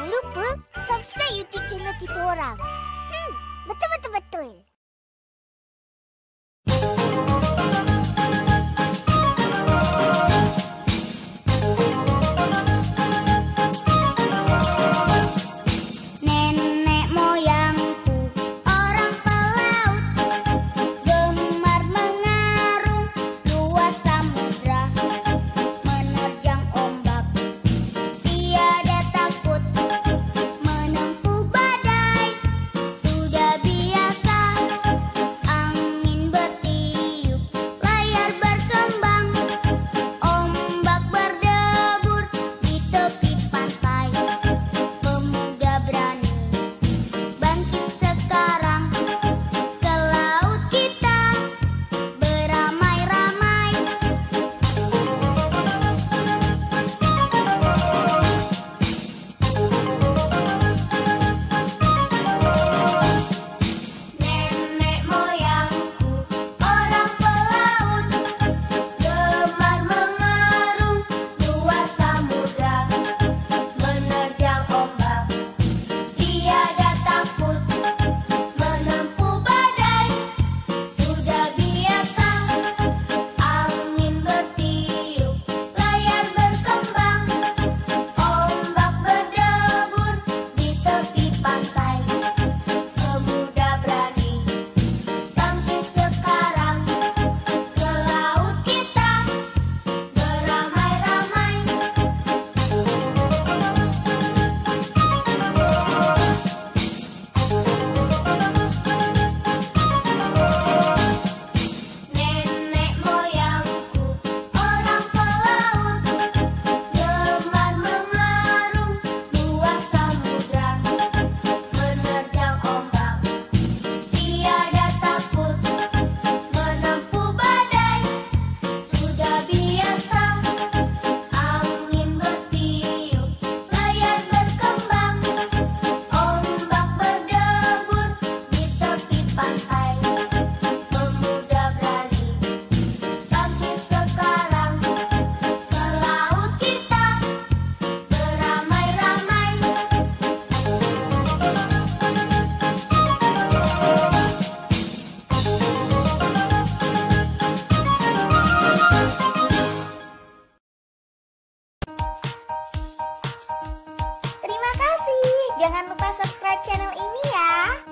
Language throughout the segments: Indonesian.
Jangan lupa subscribe YouTube channel kita orang. Betul. Nenek moyangku orang pelaut, gemar mengarung luas samudra, menerjang ombak tiada takut, menempuh badai sudah biasa, angin bertiup layar berkembang, ombak berdebur di tepi pantai. Pemuda berani bangkit sekarang, ke laut kita beramai-ramai. Nenek moyangku orang pelaut, gemar mengarung luas samudra, menerjang ombak tiada takut, menempuh badai sudah biasa, angin bertiup layar berkembang, ombak berdebur di tepi pantai. Pemuda berani bangkit sekarang, ke laut kita beramai-ramai. Nenek moyangku orang pelaut, gemar mengarung luas samudra, menerjang ombak tiada takut, menempuh badai sudah biasa, angin bertiup layar berkembang, ombak berdebur di tepi pantai. Pemuda berani bangkit sekarang, ke laut kita beramai-ramai. Terima kasih. Jangan lupa subscribe channel ini ya.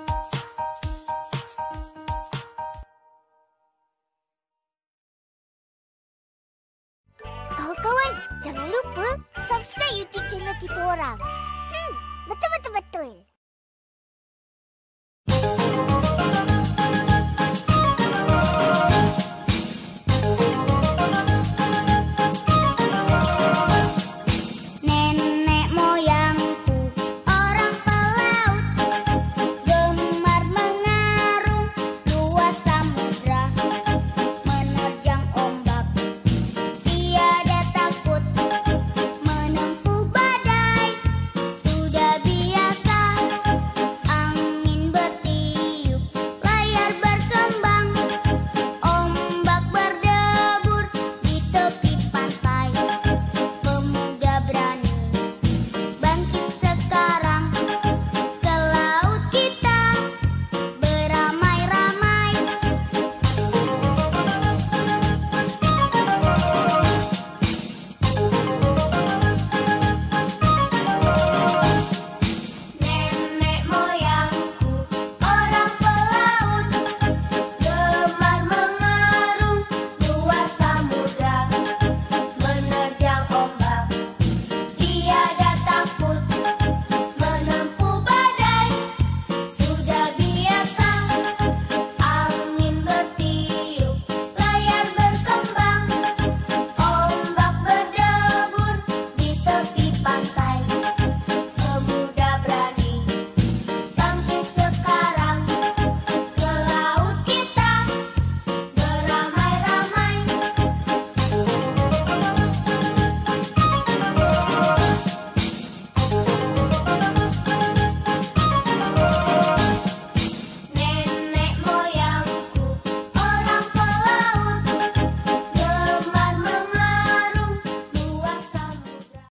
Kawan-kawan, jangan lupa subscribe YouTube channel kita orang. Betul.